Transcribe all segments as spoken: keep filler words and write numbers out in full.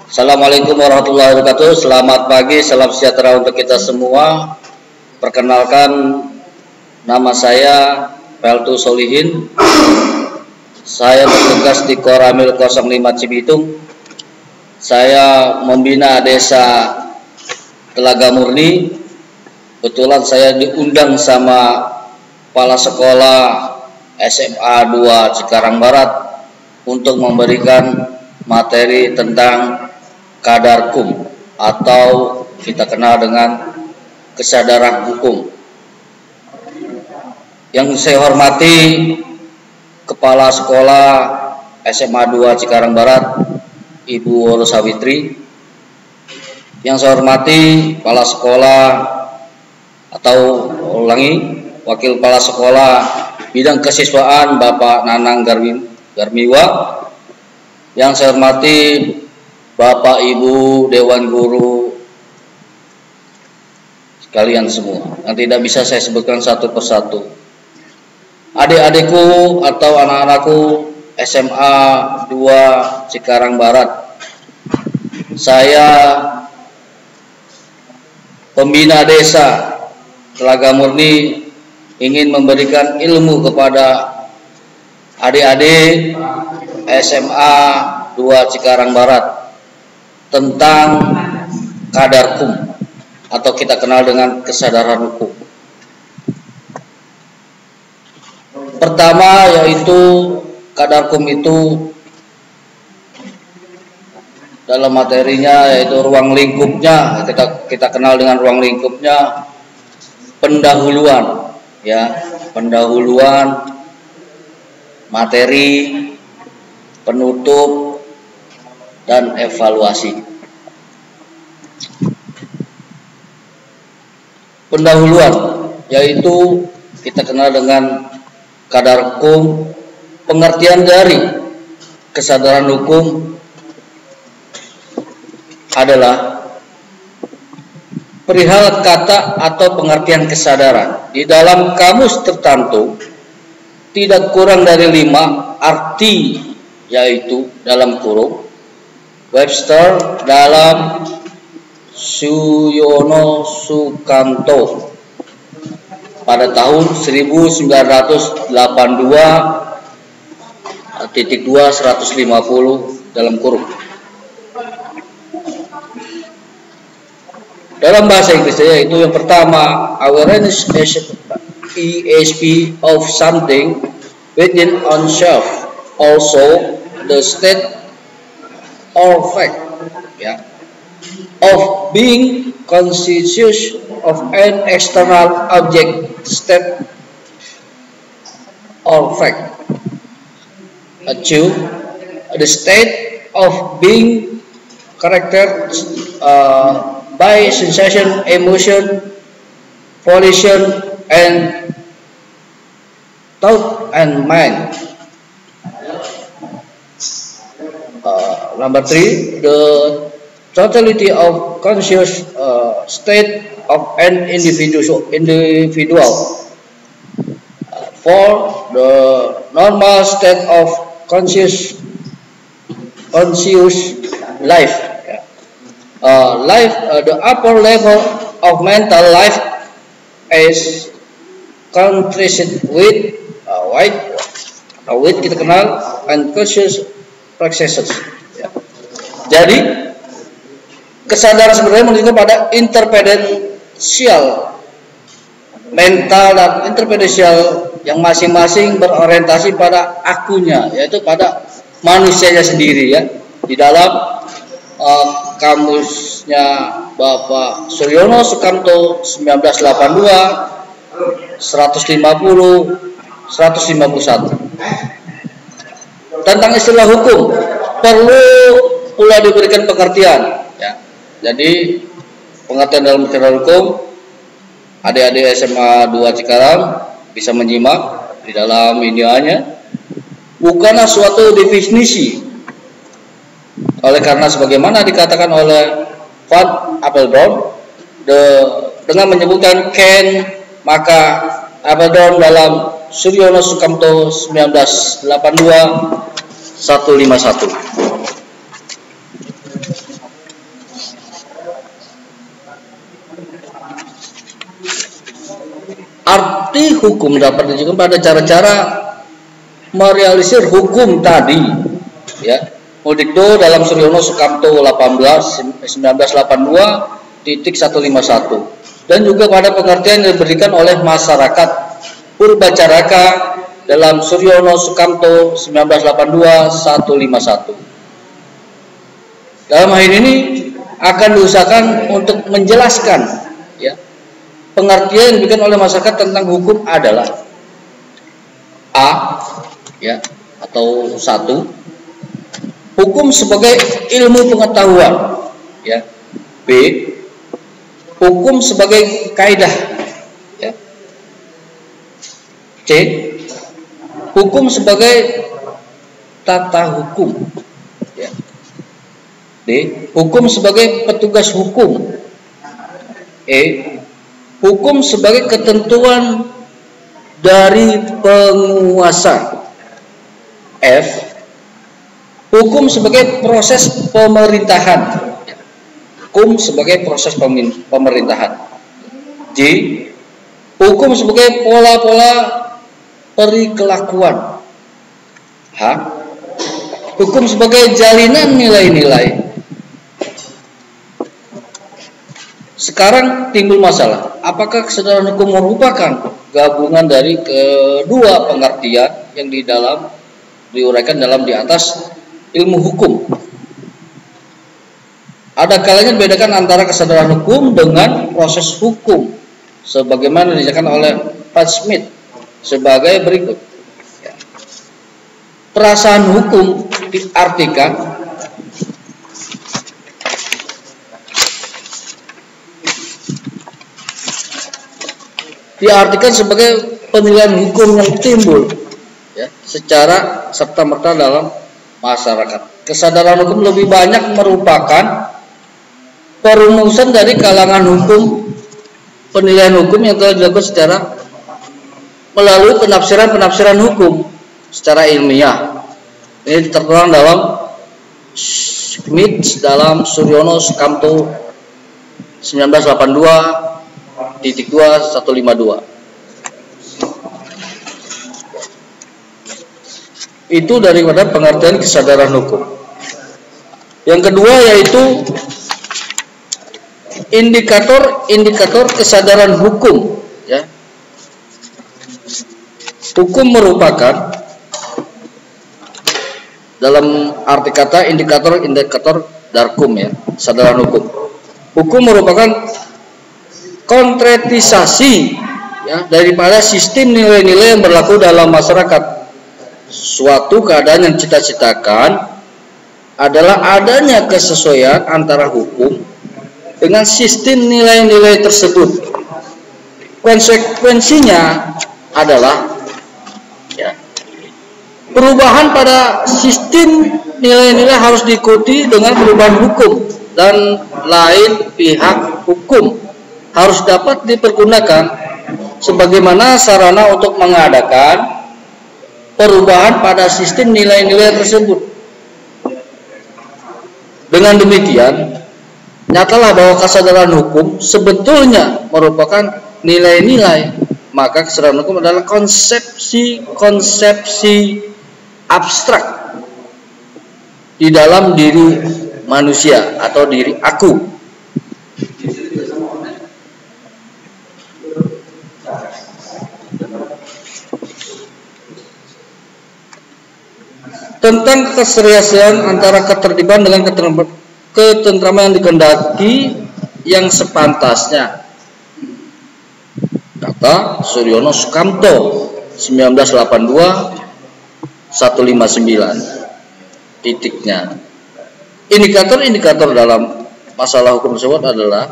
Assalamualaikum warahmatullahi wabarakatuh. Selamat pagi, salam sejahtera untuk kita semua. Perkenalkan, nama saya Peltu Solihin. Saya bertugas di Koramil nol lima Cibitung. Saya membina desa Telaga Murni. Kebetulan saya diundang sama kepala sekolah S M A dua Cikarang Barat untuk memberikan materi tentang Kadarkum atau kita kenal dengan kesadaran hukum. Yang saya hormati Kepala Sekolah S M A dua Cikarang Barat, Ibu Woro Sawitri. Yang saya hormati Kepala Sekolah atau ulangi Wakil Kepala Sekolah Bidang Kesiswaan Bapak Nanang Garmi, Garmiwa. Yang saya hormati Bapak Ibu Dewan Guru sekalian semua yang tidak bisa saya sebutkan satu persatu. Adik-adikku atau anak-anakku S M A dua Cikarang Barat, saya pembina desa Telaga Murni ingin memberikan ilmu kepada adik-adik S M A dua Cikarang Barat tentang Kadarkum atau kita kenal dengan kesadaran hukum. Pertama yaitu Kadarkum itu dalam materinya yaitu ruang lingkupnya, kita kita kenal dengan ruang lingkupnya pendahuluan, ya, pendahuluan, materi, penutup, dan evaluasi. Pendahuluan yaitu kita kenal dengan Kadarkum, pengertian dari kesadaran hukum adalah perihal kata atau pengertian kesadaran di dalam kamus tertentu tidak kurang dari lima arti, yaitu dalam kurung Webster dalam Suyono Sukamto pada tahun seribu sembilan ratus delapan puluh dua titik dua seratus lima puluh dalam kurung. Dalam bahasa Inggris yaitu yang pertama, awareness E S P of something within oneself, also the state or fact, ya, of being conscious of an external object, state or fact. Uh, two, the state of being characterized uh, by sensation, emotion, volition, and thought and mind. Uh, number three, the totality of conscious uh, state of an individual. individual. Uh, four, the normal state of conscious conscious life. Uh, life, uh, the upper level of mental life is contrasted with uh, white, uh, with kita kenal unconscious practices. Ya. Jadi kesadaran sebenarnya menunjukkan pada interpedensial mental dan interpedensial yang masing-masing berorientasi pada akunya, yaitu pada manusianya sendiri, ya. Di dalam uh, kamusnya Bapak Suryono Sukamto seribu sembilan ratus delapan puluh dua, seratus lima puluh, seratus lima puluh satu. Tentang istilah hukum perlu pula diberikan pengertian, ya. Jadi pengertian dalam istilah hukum, adik-adik S M A dua Cikarang bisa menyimak di dalam videonya. Bukanlah suatu definisi, oleh karena sebagaimana dikatakan oleh Van Apeldoorn, de, dengan menyebutkan Ken, maka Apeldoorn dalam Suryono Sukamto seribu sembilan ratus delapan puluh dua seratus lima puluh satu. arti hukum dapat ditunjukkan pada cara-cara merealisir hukum tadi, ya. Mudikdo dalam Suryono Sukamto delapan belas sembilan belas delapan puluh dua titik seratus lima puluh satu, dan juga pada pengertian yang diberikan oleh masyarakat Purbacaraka dalam Suryono Sukamto sembilan belas delapan puluh dua seratus lima puluh satu. Dalam hal ini akan diusahakan untuk menjelaskan, ya, pengertian yang diberikan oleh masyarakat tentang hukum adalah A, ya, atau satu, hukum sebagai ilmu pengetahuan, ya. B, hukum sebagai kaidah, ya. C, hukum sebagai tata hukum, ya. D, hukum sebagai petugas hukum. E, hukum sebagai ketentuan dari penguasa. F, hukum sebagai proses pemerintahan. Hukum sebagai proses pemerintahan. J, hukum sebagai pola-pola perikelakuan. H, hukum sebagai jalinan nilai-nilai. Sekarang timbul masalah, apakah kesadaran hukum merupakan gabungan dari kedua pengertian yang di dalam diuraikan dalam di atas ilmu hukum? Ada kalanya dibedakan antara kesadaran hukum dengan proses hukum, sebagaimana dijelaskan oleh Pat Smith sebagai berikut. Perasaan hukum diartikan diartikan sebagai penilaian hukum yang timbul, ya, secara serta merta dalam masyarakat. Kesadaran hukum lebih banyak merupakan perumusan dari kalangan hukum, penilaian hukum yang telah dilakukan secara melalui penafsiran-penafsiran hukum secara ilmiah. Ini tertuang dalam Smith dalam Suryono Sukamto sembilan belas delapan puluh dua titik dua satu lima dua. Itu daripada pengertian kesadaran hukum. Yang kedua yaitu indikator-indikator kesadaran hukum, ya. Hukum merupakan dalam arti kata indikator-indikator darkum, ya, kesadaran hukum. Hukum merupakan konkretisasi, ya, daripada sistem nilai-nilai yang berlaku dalam masyarakat. Suatu keadaan yang cita-citakan adalah adanya kesesuaian antara hukum dengan sistem nilai-nilai tersebut. Konsekuensinya adalah, ya, perubahan pada sistem nilai-nilai harus diikuti dengan perubahan hukum, dan lain pihak hukum harus dapat dipergunakan sebagaimana sarana untuk mengadakan perubahan pada sistem nilai-nilai tersebut. Dengan demikian, nyatalah bahwa kesadaran hukum sebetulnya merupakan nilai-nilai. Maka kesadaran hukum adalah konsepsi-konsepsi abstrak di dalam diri manusia atau diri aku. Tentang keseriusan antara ketertiban dengan ketentraman yang dikehendaki yang sepantasnya, kata Suryono Sukamto sembilan belas delapan puluh dua seratus lima puluh sembilan. Titiknya, indikator-indikator dalam masalah hukum tersebut adalah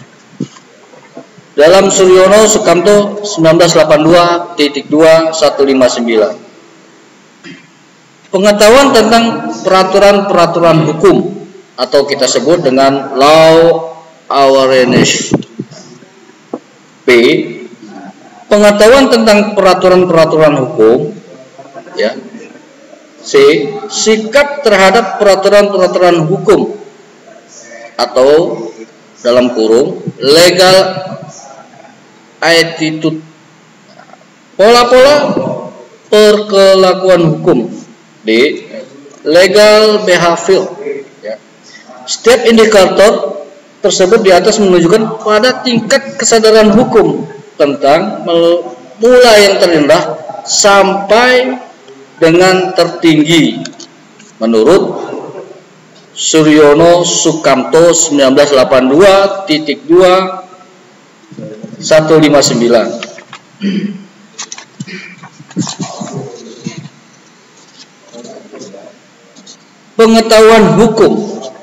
dalam Suryono Sukamto sembilan belas delapan puluh dua titik dua seratus lima puluh sembilan. Pengetahuan tentang peraturan-peraturan hukum atau kita sebut dengan law awareness. B, pengetahuan tentang peraturan-peraturan hukum, ya. C, sikap terhadap peraturan-peraturan hukum atau dalam kurung legal attitude Pola-pola perkelakuan hukum. D. Legal behavior. Ya. Setiap indikator tersebut di atas menunjukkan pada tingkat kesadaran hukum tentang mulai yang terendah sampai dengan tertinggi menurut Suryono Sukamto seribu sembilan ratus delapan puluh dua titik dua satu lima sembilan. Pengetahuan hukum.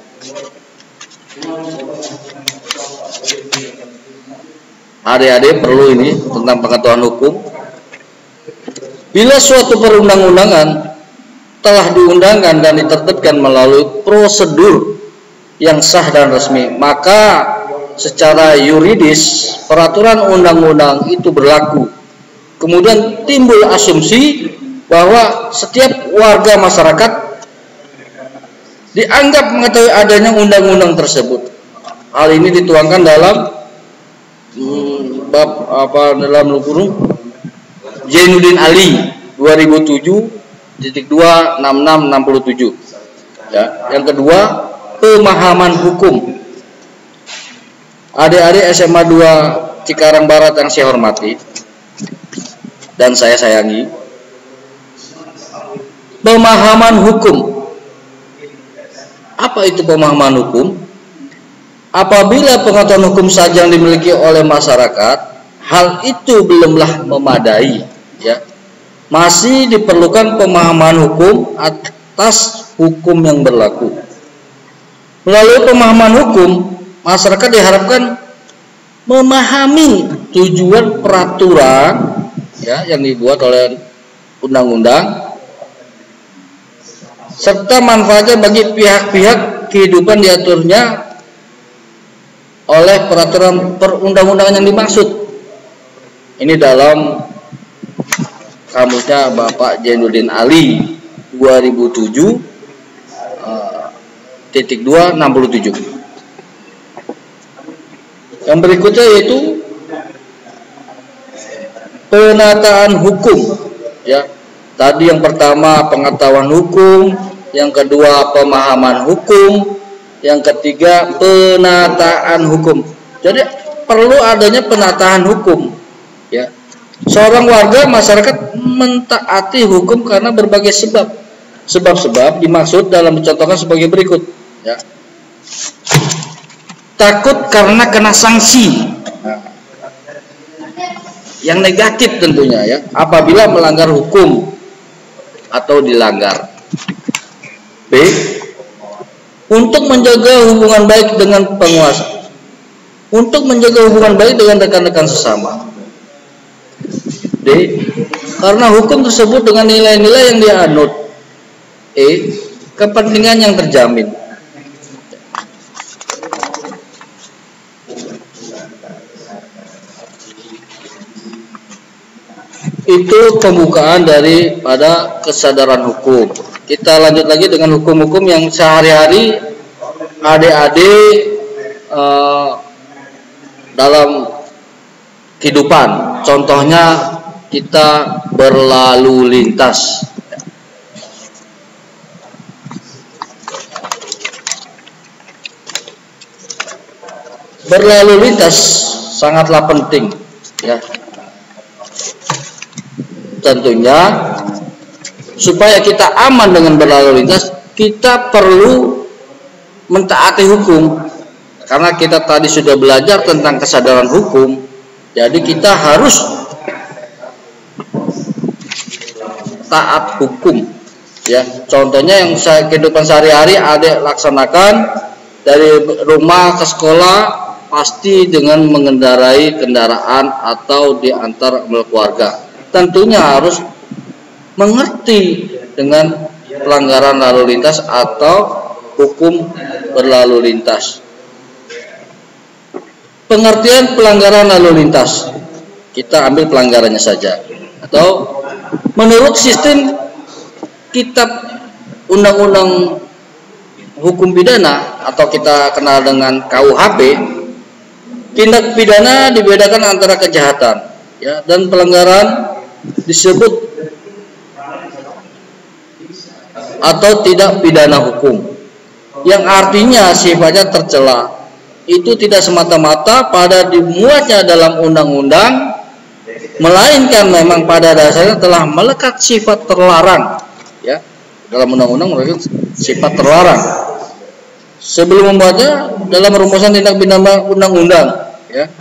Adik-adik perlu ini tentang pengetahuan hukum. Bila suatu perundang-undangan telah diundangkan dan ditertibkan melalui prosedur yang sah dan resmi, maka secara yuridis peraturan undang-undang itu berlaku. Kemudian timbul asumsi bahwa setiap warga masyarakat dianggap mengetahui adanya undang-undang tersebut. Hal ini dituangkan dalam hmm, bab apa dalam kurung Jainuddin Ali dua ribu tujuh titik dua enam enam enam tujuh. Ya, yang kedua, pemahaman hukum. Adik-adik S M A dua Cikarang Barat yang saya hormati dan saya sayangi, pemahaman hukum. Apa itu pemahaman hukum? Apabila pengetahuan hukum saja yang dimiliki oleh masyarakat, hal itu belumlah memadai, ya. Masih diperlukan pemahaman hukum atas hukum yang berlaku. Melalui pemahaman hukum, masyarakat diharapkan memahami tujuan peraturan, ya, yang dibuat oleh undang-undang serta manfaatnya bagi pihak-pihak kehidupan diaturnya oleh peraturan perundang-undangan yang dimaksud. Ini dalam kamusnya Bapak Jainuddin Ali dua ribu tujuh titik dua enam tujuh. Yang berikutnya yaitu penataan hukum, ya. Tadi yang pertama pengetahuan hukum, yang kedua pemahaman hukum, yang ketiga penataan hukum. Jadi perlu adanya penataan hukum, ya. Seorang warga masyarakat mentaati hukum karena berbagai sebab. Sebab-sebab dimaksud dalam dicontohkan sebagai berikut, ya. Takut karena kena sanksi, nah, yang negatif tentunya, ya, apabila melanggar hukum atau dilanggar. B. Untuk menjaga hubungan baik dengan penguasa. Untuk menjaga hubungan baik dengan rekan-rekan sesama. D. Karena hukum tersebut dengan nilai-nilai yang dianut. E. Kepentingan yang terjamin. Itu pembukaan daripada kesadaran hukum. Kita lanjut lagi dengan hukum-hukum yang sehari-hari adik-adik eh, dalam kehidupan. Contohnya kita berlalu lintas. Berlalu lintas sangatlah penting, ya. Tentunya supaya kita aman dengan berlalu lintas, kita perlu mentaati hukum. Karena kita tadi sudah belajar tentang kesadaran hukum, jadi kita harus taat hukum, ya. Contohnya yang saya kehidupan sehari-hari adik laksanakan dari rumah ke sekolah pasti dengan mengendarai kendaraan atau diantar oleh keluarga. Tentunya harus mengerti dengan pelanggaran lalu lintas atau hukum berlalu lintas. Pengertian pelanggaran lalu lintas, kita ambil pelanggarannya saja. Atau menurut sistem kitab undang-undang hukum pidana atau kita kenal dengan K U H P, tindak pidana dibedakan antara kejahatan, ya, dan pelanggaran disebut atau tidak pidana hukum, yang artinya sifatnya tercela. Itu tidak semata-mata pada dimuatnya dalam undang-undang, melainkan memang pada dasarnya telah melekat sifat terlarang, ya, dalam undang-undang melekat sifat terlarang. Sebelum membuatnya dalam rumusan tindak pidana undang-undang, ya,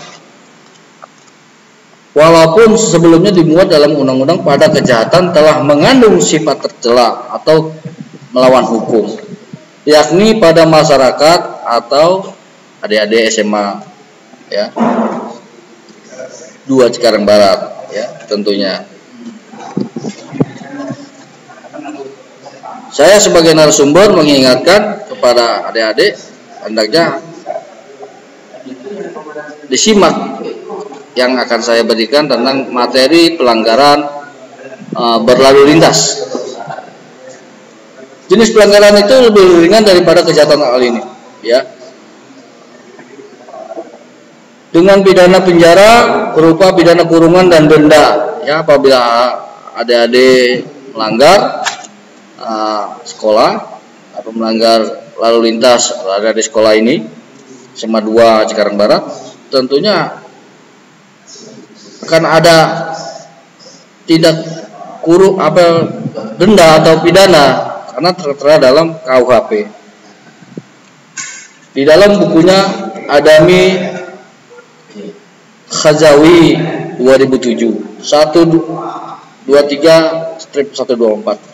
walaupun sebelumnya dimuat dalam undang-undang pada kejahatan telah mengandung sifat tercela atau melawan hukum, yakni pada masyarakat atau adik-adik S M A, ya, dua Cikarang Barat, ya, tentunya. Saya sebagai narasumber mengingatkan kepada adik-adik, hendaknya disimak yang akan saya berikan tentang materi pelanggaran uh, berlalu lintas. Jenis pelanggaran itu lebih ringan daripada kejahatan hal ini, ya. Dengan pidana penjara berupa pidana kurungan dan denda, ya, apabila adik-adik melanggar uh, sekolah atau melanggar lalu lintas ada di sekolah ini, S M A dua Cikarang Barat, tentunya akan ada tidak kurung apa denda atau pidana karena tertera dalam K U H P. Di dalam bukunya Adami Khazawi dua ribu tujuh satu dua tiga strip seratus dua puluh empat.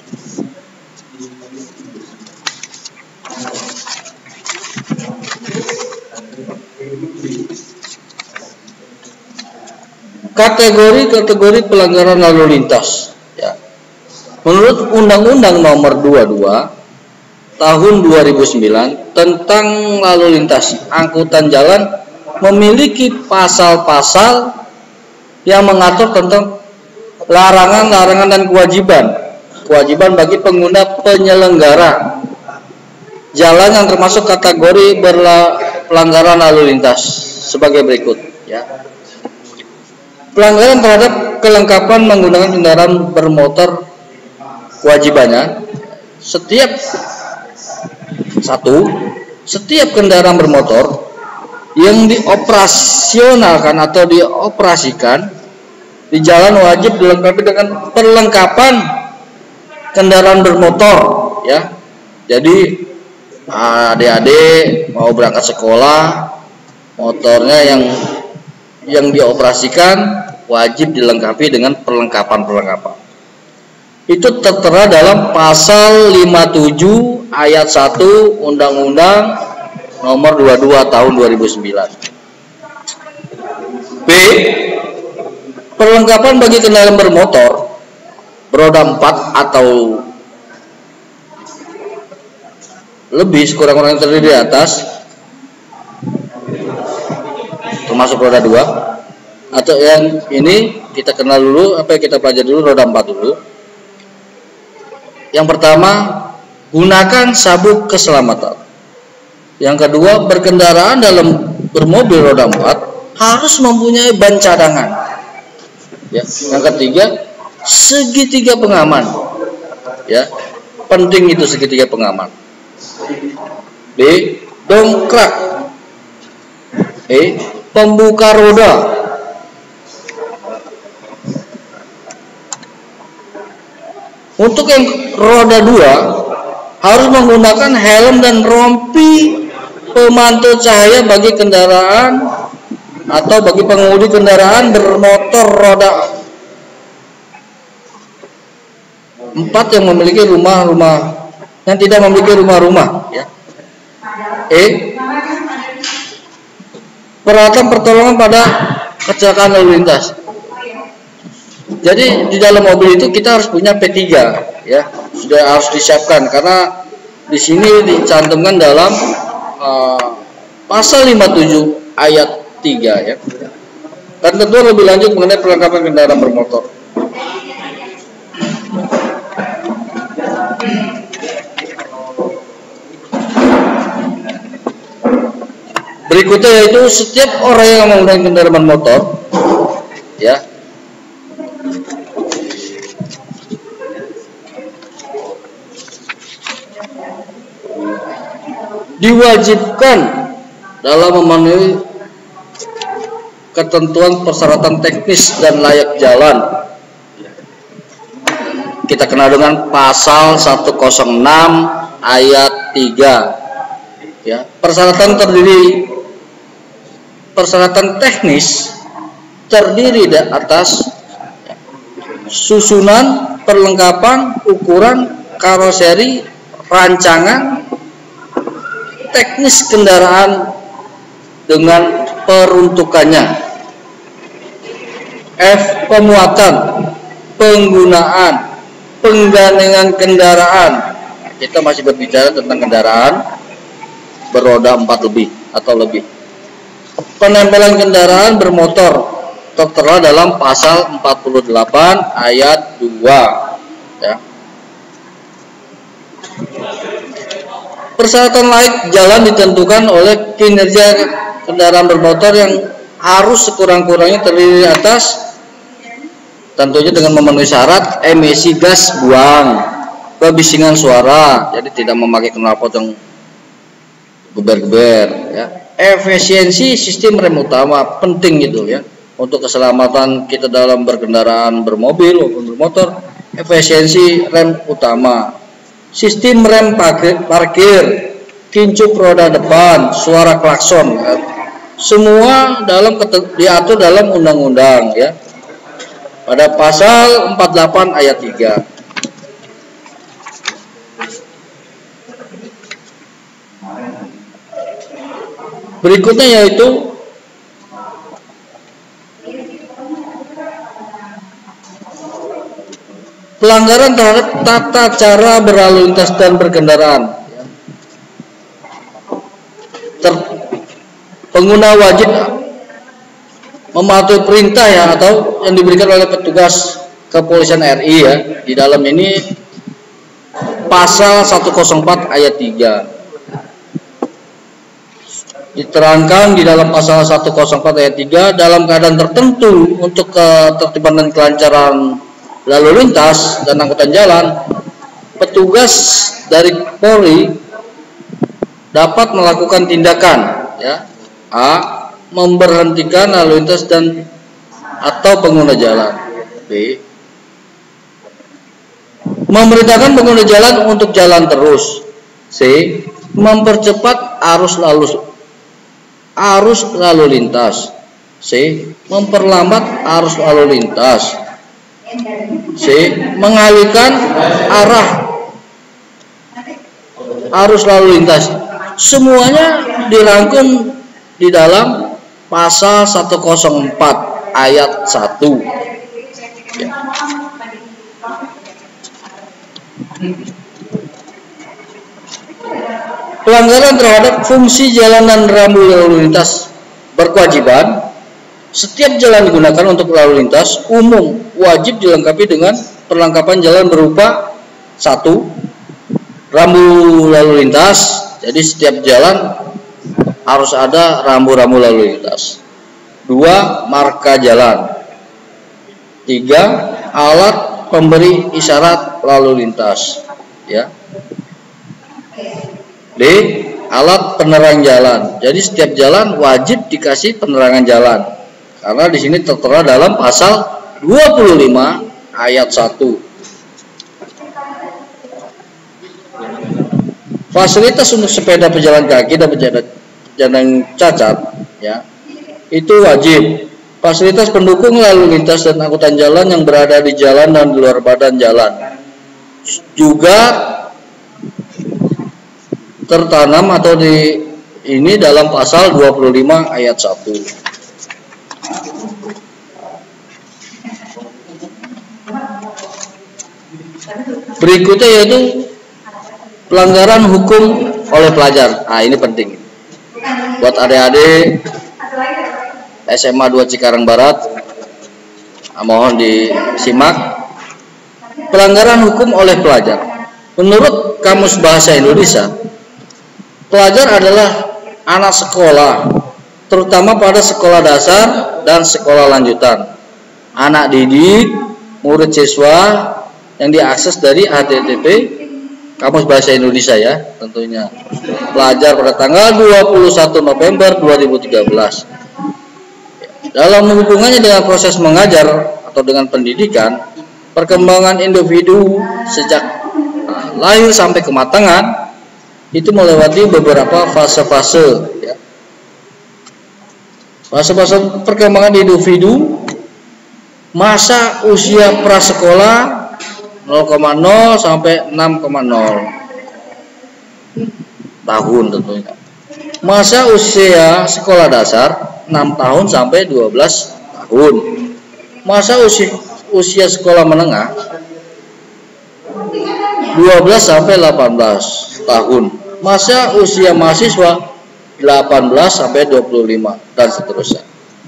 Kategori-kategori pelanggaran lalu lintas, ya. Menurut Undang-Undang Nomor dua puluh dua Tahun dua ribu sembilan tentang lalu lintas angkutan jalan memiliki pasal-pasal yang mengatur tentang larangan-larangan dan kewajiban kewajiban bagi pengguna penyelenggara jalan yang termasuk kategori berla, pelanggaran lalu lintas sebagai berikut, ya. Pelanggaran terhadap kelengkapan menggunakan kendaraan bermotor, kewajibannya setiap satu setiap kendaraan bermotor yang dioperasionalkan atau dioperasikan di jalan wajib dilengkapi dengan perlengkapan kendaraan bermotor, ya. Jadi adik-adik mau berangkat sekolah, motornya yang yang dioperasikan wajib dilengkapi dengan perlengkapan-perlengkapan. Itu tertera dalam pasal lima puluh tujuh ayat satu Undang-Undang Nomor dua puluh dua Tahun dua ribu sembilan. B. Perlengkapan bagi kendaraan bermotor beroda empat atau lebih sekurang-kurangnya terdiri di atas, termasuk roda dua, atau yang ini kita kenal dulu, apa yang kita pelajari dulu, roda empat dulu. Yang pertama, gunakan sabuk keselamatan. Yang kedua, berkendaraan dalam bermobil roda empat harus mempunyai ban cadangan, ya. Yang ketiga, segitiga pengaman, ya, penting itu segitiga pengaman. B. Dongkrak. E. Pembuka roda. Untuk yang roda dua harus menggunakan helm dan rompi pemantau cahaya bagi kendaraan atau bagi pengemudi kendaraan bermotor roda empat yang memiliki rumah-rumah yang tidak memiliki rumah-rumah, ya. E. Peralatan pertolongan pada kecelakaan lalu lintas. Jadi di dalam mobil itu kita harus punya P tiga, ya, sudah harus disiapkan karena di sini dicantumkan dalam uh, pasal lima puluh tujuh ayat tiga, ya. Dan tentu lebih lanjut mengenai perlengkapan kendaraan bermotor. Berikutnya yaitu setiap orang yang menggunakan kendaraan motor, ya, diwajibkan dalam memenuhi ketentuan persyaratan teknis dan layak jalan. Kita kenal dengan pasal seratus enam ayat tiga. Ya, persyaratan terdiri persyaratan teknis terdiri dari atas susunan, perlengkapan, ukuran, karoseri, rancangan, teknis kendaraan dengan peruntukannya. F. Pemuatan, penggunaan, penggandengan kendaraan. Kita masih berbicara tentang kendaraan beroda empat lebih atau lebih. Penempelan kendaraan bermotor tertera dalam pasal empat puluh delapan ayat dua. Ya. Persyaratan layak jalan ditentukan oleh kinerja kendaraan bermotor yang harus sekurang-kurangnya terdiri atas, tentunya dengan memenuhi syarat emisi gas buang, kebisingan suara, jadi tidak memakai knalpot yang geber-geber, ya. Efisiensi sistem rem utama penting gitu ya, untuk keselamatan kita dalam berkendaraan bermobil maupun bermotor. Efisiensi rem utama, sistem rem parkir, parkir kincup roda depan, suara klakson, ya. Semua dalam diatur dalam undang-undang ya. Pada pasal empat puluh delapan ayat tiga. Berikutnya yaitu pelanggaran terhadap tata cara berlalu lintas dan berkendaraan. Ter, pengguna wajib mematuhi perintah ya atau yang diberikan oleh petugas kepolisian R I ya. Di dalam ini pasal seratus empat ayat tiga. Diterangkan di dalam pasal seratus empat ayat tiga, dalam keadaan tertentu untuk ketertiban dan kelancaran lalu lintas dan angkutan jalan, petugas dari Polri dapat melakukan tindakan ya. A. Memberhentikan lalu lintas dan atau pengguna jalan. B. Memerintahkan pengguna jalan untuk jalan terus. C. Mempercepat arus lalu arus lalu lintas. C. Memperlambat arus lalu lintas. C. Mengalihkan arah arus lalu lintas. Semuanya dirangkum di dalam pasal seratus empat ayat satu. Ya. Pelanggaran terhadap fungsi jalan dan rambu lalu lintas berkewajiban. Setiap jalan digunakan untuk lalu lintas umum wajib dilengkapi dengan perlengkapan jalan berupa satu. Rambu lalu lintas. Jadi setiap jalan harus ada rambu-rambu lalu lintas. Dua. Marka jalan. Tiga. Alat pemberi isyarat lalu lintas. Ya. D. Alat penerang jalan. Jadi setiap jalan wajib dikasih penerangan jalan. Karena di sini tertera dalam pasal dua puluh lima ayat satu. Fasilitas untuk sepeda pejalan kaki dan pejalan yang cacat ya, itu wajib. Fasilitas pendukung lalu lintas dan angkutan jalan yang berada di jalan dan di luar badan jalan juga tertanam atau di ini dalam pasal dua puluh lima ayat satu. Berikutnya yaitu pelanggaran hukum oleh pelajar. Nah, ini penting buat adik-adik S M A dua Cikarang Barat. Nah, mohon disimak. Pelanggaran hukum oleh pelajar. Menurut Kamus Bahasa Indonesia, pelajar adalah anak sekolah, terutama pada sekolah dasar dan sekolah lanjutan, anak didik, murid siswa yang diakses dari H T T P, K Kamus Bahasa Indonesia ya tentunya. Pelajar pada tanggal dua puluh satu November dua ribu tiga belas. Dalam hubungannya dengan proses mengajar atau dengan pendidikan, perkembangan individu sejak nah, lahir sampai kematangan itu melewati beberapa fase-fase ya. Fase-fase perkembangan individu, masa usia prasekolah nol koma nol sampai enam koma nol tahun tentunya. Masa usia sekolah dasar enam tahun sampai dua belas tahun. Masa usia usia sekolah menengah dua belas sampai delapan belas tahun. Masa usia mahasiswa delapan belas sampai dua puluh lima dan seterusnya.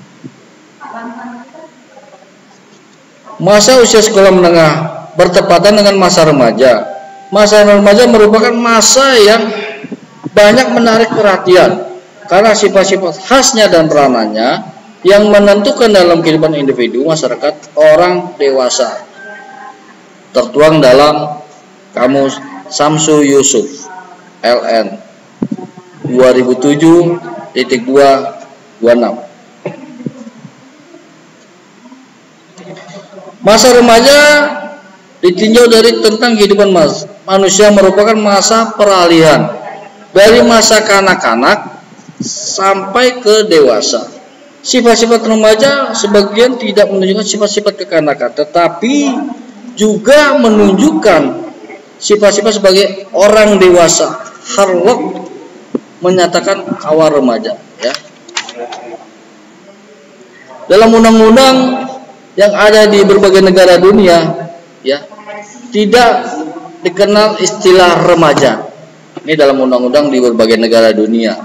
Masa usia sekolah menengah bertepatan dengan masa remaja. Masa remaja merupakan masa yang banyak menarik perhatian karena sifat-sifat khasnya dan peranannya yang menentukan dalam kehidupan individu masyarakat orang dewasa. Tertuang dalam Kamus Samsu Yusuf L N dua ribu tujuh titik dua dua enam. Masa remaja ditinjau dari tentang kehidupan mas, manusia merupakan masa peralihan dari masa kanak-kanak sampai ke dewasa. Sifat-sifat remaja sebagian tidak menunjukkan sifat-sifat kekanakan, tetapi juga menunjukkan sifat-sifat sebagai orang dewasa. Harlock menyatakan awal remaja ya. Dalam undang-undang yang ada di berbagai negara dunia ya, tidak dikenal istilah remaja. Ini dalam undang-undang di berbagai negara dunia.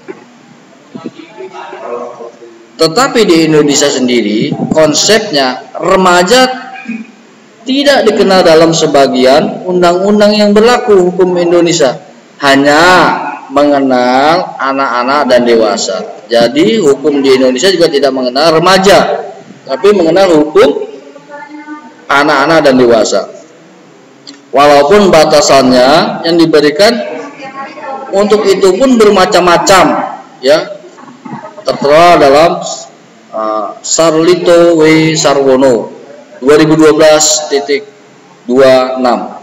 Tetapi di Indonesia sendiri konsepnya remaja tidak dikenal dalam sebagian undang-undang yang berlaku hukum Indonesia. Hanya mengenal anak-anak dan dewasa. Jadi hukum di Indonesia juga tidak mengenal remaja, tapi mengenal hukum anak-anak dan dewasa. Walaupun batasannya yang diberikan untuk itu pun bermacam-macam ya. Tertera dalam uh, Sarlito W. Sarwono dua ribu dua belas titik dua enam.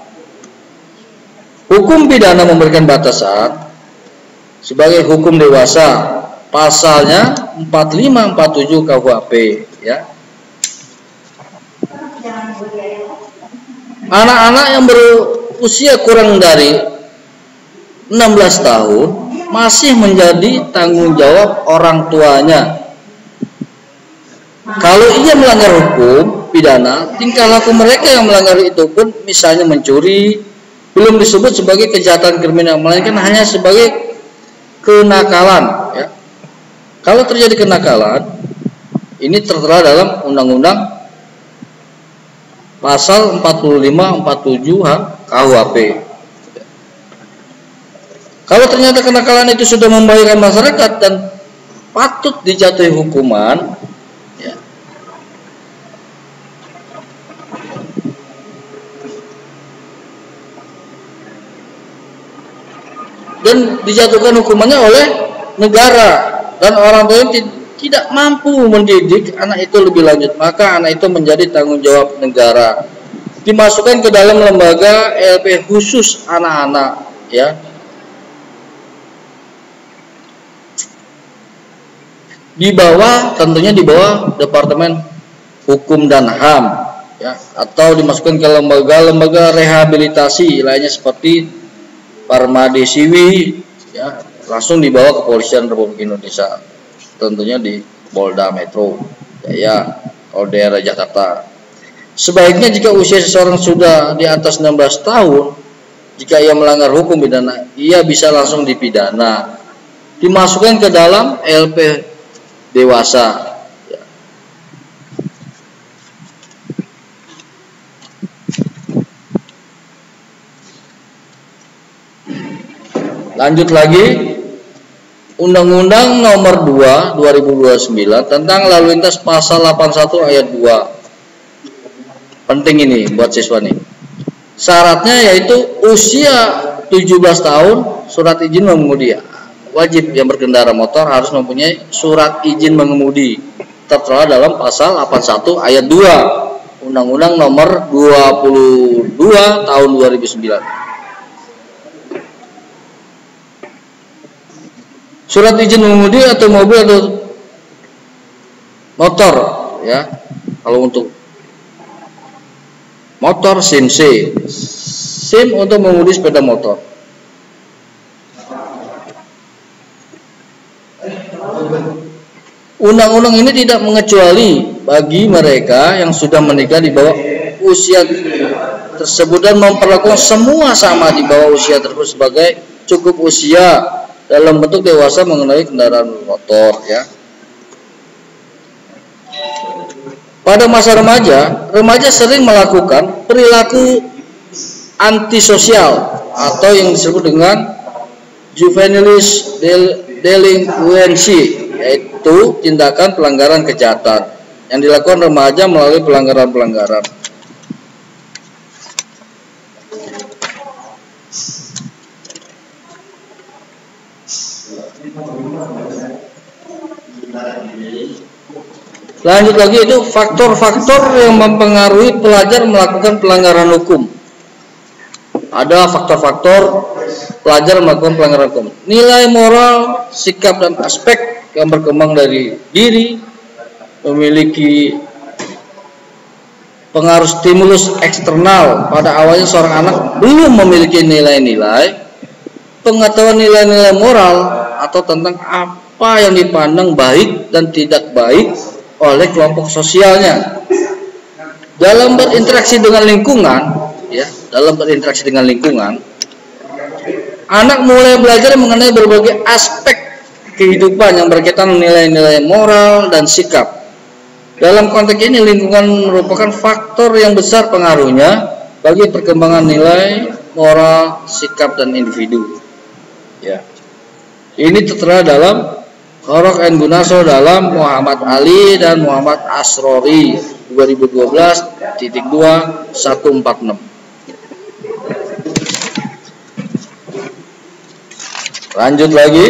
Hukum pidana memberikan batasan sebagai hukum dewasa, pasalnya empat puluh lima empat puluh tujuh K U H P ya. Anak-anak yang berusia kurang dari enam belas tahun masih menjadi tanggung jawab orang tuanya. Kalau ia melanggar hukum pidana, tingkah laku mereka yang melanggar itu pun misalnya mencuri belum disebut sebagai kejahatan kriminal, melainkan hanya sebagai kenakalan ya. Kalau terjadi kenakalan, ini tertera dalam undang-undang pasal empat puluh lima empat puluh tujuh K U H P. Kalau ternyata kenakalan itu sudah membahayakan masyarakat dan patut dijatuhi hukuman ya, dan dijatuhkan hukumannya oleh negara dan orang tua yang tidak mampu mendidik anak itu lebih lanjut, maka anak itu menjadi tanggung jawab negara, dimasukkan ke dalam lembaga L P khusus anak-anak ya, di bawah tentunya di bawah Departemen Hukum dan H A M ya, atau dimasukkan ke lembaga-lembaga rehabilitasi lainnya seperti Parmadi Siwi ya, langsung dibawa Kepolisian Republik Indonesia, tentunya di Polda Metro Jaya kalau daerah Jakarta. Sebaiknya jika usia seseorang sudah di atas enam belas tahun, jika ia melanggar hukum pidana, ia bisa langsung dipidana, dimasukkan ke dalam L P dewasa ya. Lanjut lagi, Undang-Undang Nomor dua dua ribu dua puluh sembilan tentang lalu lintas pasal delapan puluh satu ayat dua. Penting ini buat siswa nih. Syaratnya yaitu usia tujuh belas tahun, surat izin mengemudi. Wajib yang berkendara motor harus mempunyai surat izin mengemudi, tertera dalam pasal delapan puluh satu ayat dua Undang-Undang Nomor dua puluh dua Tahun dua ribu sembilan. Surat izin mengemudi atau mobil atau motor, ya. Kalau untuk motor SIM C, SIM untuk mengemudi sepeda motor. Undang-undang ini tidak mengecuali bagi mereka yang sudah menikah di bawah usia tersebut dan memperlakukan semua sama di bawah usia tersebut sebagai cukup usia dalam bentuk dewasa mengenai kendaraan motor, ya. Pada masa remaja, remaja sering melakukan perilaku antisosial atau yang disebut dengan juvenile delinquency, yaitu tindakan pelanggaran kejahatan yang dilakukan remaja melalui pelanggaran-pelanggaran. Lanjut lagi, itu faktor-faktor yang mempengaruhi pelajar melakukan pelanggaran hukum. Ada faktor-faktor pelajar melakukan pelanggaran hukum. Nilai moral, sikap dan aspek yang berkembang dari diri, memiliki pengaruh stimulus eksternal. Pada awalnya seorang anak belum memiliki nilai-nilai pengetahuan nilai-nilai moral atau tentang apa yang dipandang baik dan tidak baik oleh kelompok sosialnya. Dalam berinteraksi dengan lingkungan, ya, dalam berinteraksi dengan lingkungan, anak mulai belajar mengenai berbagai aspek kehidupan yang berkaitan nilai-nilai moral dan sikap. Dalam konteks ini, lingkungan merupakan faktor yang besar pengaruhnya bagi perkembangan nilai moral, sikap dan individu. Ya. Ini tertera dalam Khorok and Gunarso dalam Muhammad Ali dan Muhammad Asrori dua ribu dua belas titik dua satu empat enam. Lanjut lagi.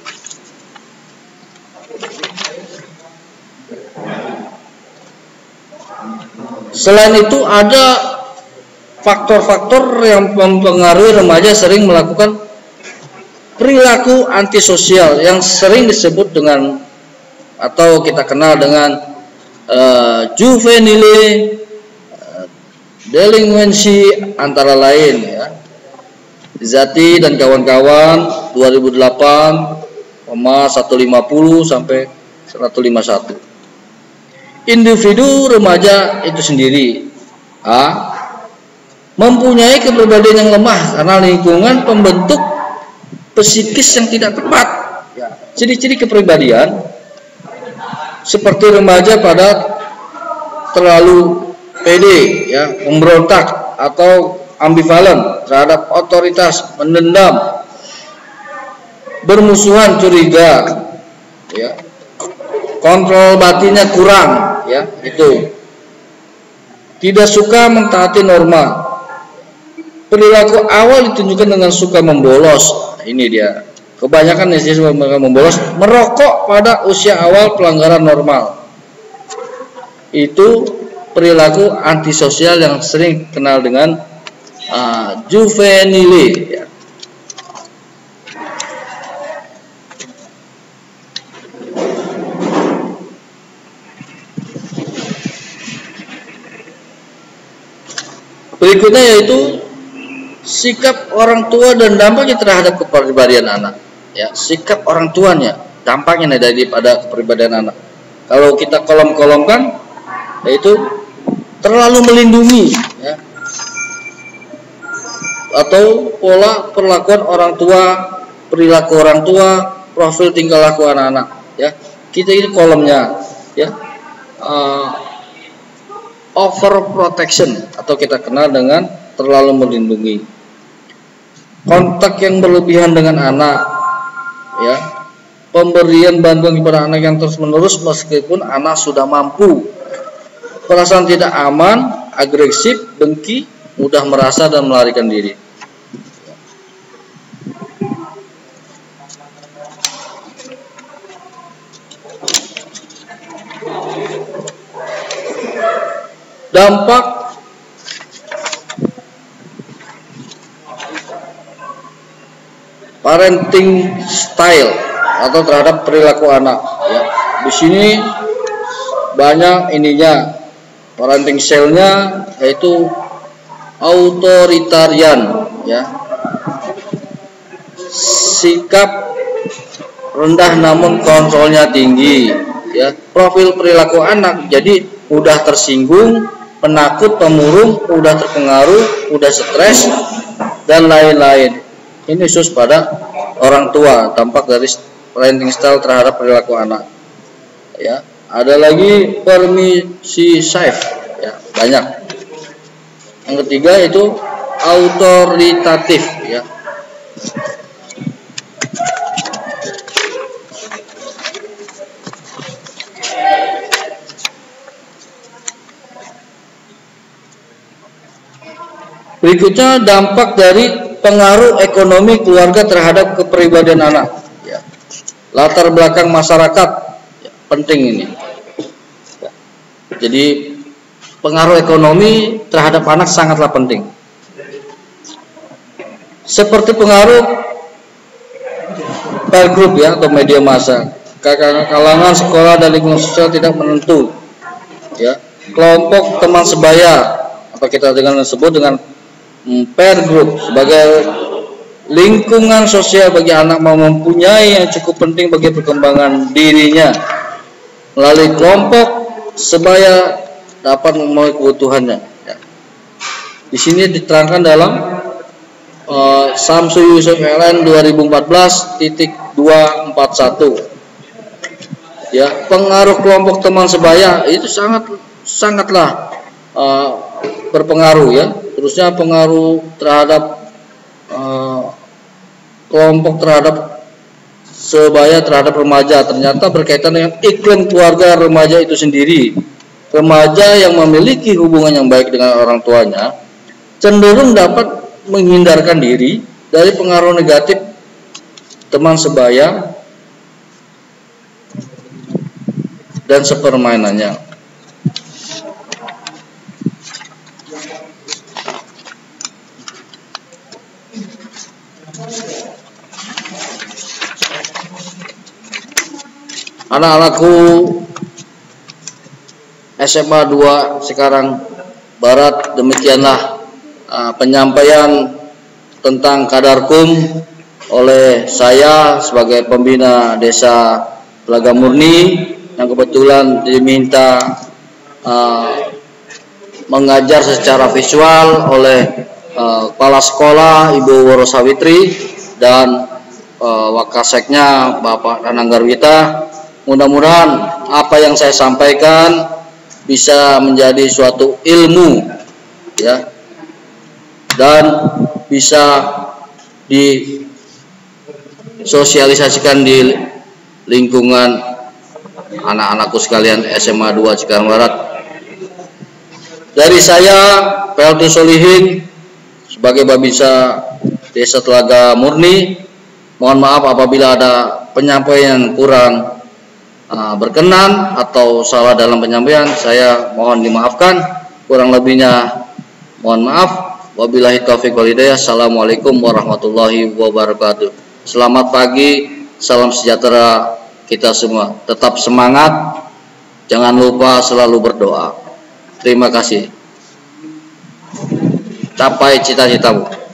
Selain itu ada faktor-faktor yang mempengaruhi remaja sering melakukan perilaku antisosial yang sering disebut dengan atau kita kenal dengan uh, juvenile uh, delinquency antara lain, ya. Zati dan kawan-kawan dua ribu delapan seratus lima puluh sampai seratus lima puluh satu. Individu remaja itu sendiri A. mempunyai kepribadian yang lemah karena lingkungan pembentuk psikis yang tidak tepat. Ciri-ciri kepribadian seperti remaja pada terlalu pede, ya, memberontak atau ambivalen terhadap otoritas, mendendam, bermusuhan, curiga, ya, kontrol batinnya kurang, ya, itu tidak suka mentaati norma. Perilaku awal ditunjukkan dengan suka membolos. Nah, ini dia. Kebanyakan siswa mereka membolos, merokok pada usia awal pelanggaran normal. Itu perilaku antisosial yang sering kenal dengan uh, juvenile, ya. Berikutnya yaitu sikap orang tua dan dampaknya terhadap kepribadian anak. Ya, sikap orang tuanya, dampaknya daripada kepribadian anak. Kalau kita kolom-kolomkan, yaitu terlalu melindungi, ya, atau pola perlakuan orang tua, perilaku orang tua, profil tingkah laku anak-anak. Ya, kita ini kolomnya, ya, uh, overprotection atau kita kenal dengan terlalu melindungi. Kontak yang berlebihan dengan anak, ya, pemberian bantuan kepada anak yang terus menerus meskipun anak sudah mampu, perasaan tidak aman, agresif, dengki, mudah merasa dan melarikan diri. Dampak parenting style atau terhadap perilaku anak, ya. Di sini banyak ininya, parenting style-nya yaitu authoritarian, ya. Sikap rendah namun kontrolnya tinggi, ya. Profil perilaku anak jadi mudah tersinggung, penakut, pemurung, mudah terpengaruh, mudah stres, dan lain-lain. Ini khusus pada orang tua, dampak dari parenting style terhadap perilaku anak. Ya, ada lagi permissive, ya, banyak. Yang ketiga itu autoritatif, ya. Berikutnya dampak dari pengaruh ekonomi keluarga terhadap kepribadian anak, ya. Latar belakang masyarakat, ya, penting ini, ya. Jadi pengaruh ekonomi terhadap anak sangatlah penting. Seperti pengaruh peer group, ya, atau media massa, kalangan sekolah dan lingkungan sosial tidak menentu, ya. Kelompok teman sebaya, apa kita dengan sebut dengan peer group, sebagai lingkungan sosial bagi anak mempunyai yang cukup penting bagi perkembangan dirinya. Melalui kelompok sebaya dapat memenuhi kebutuhannya, ya. Di sini diterangkan dalam uh, Samsu Yusuf L N dua ribu empat belas titik dua empat satu, ya. Pengaruh kelompok teman sebaya itu sangat sangatlah uh, berpengaruh, ya. Terusnya pengaruh terhadap uh, kelompok terhadap sebaya terhadap remaja ternyata berkaitan dengan iklim keluarga remaja itu sendiri. Remaja yang memiliki hubungan yang baik dengan orang tuanya cenderung dapat menghindarkan diri dari pengaruh negatif teman sebaya dan sepermainannya. Anak-anakku S M A dua sekarang Barat, demikianlah uh, penyampaian tentang Kadarkum oleh saya sebagai pembina Desa Telaga Murni yang kebetulan diminta uh, mengajar secara visual oleh uh, Kepala Sekolah Ibu Woro Sawitri dan uh, Wakaseknya Bapak Nananggar Wita. Mudah-mudahan apa yang saya sampaikan bisa menjadi suatu ilmu, ya, dan bisa disosialisasikan di lingkungan anak-anakku sekalian S M A dua Cikarang Barat. Dari saya P L T Solihin sebagai Babinsa Desa Telaga Murni, mohon maaf apabila ada penyampaian yang kurang Uh, berkenan atau salah dalam penyampaian, saya mohon dimaafkan. Kurang lebihnya mohon maaf. Wabillahi taufiq wal hidayah. Assalamualaikum warahmatullahi wabarakatuh. Selamat pagi, salam sejahtera kita semua. Tetap semangat, jangan lupa selalu berdoa. Terima kasih. Capai cita-citamu.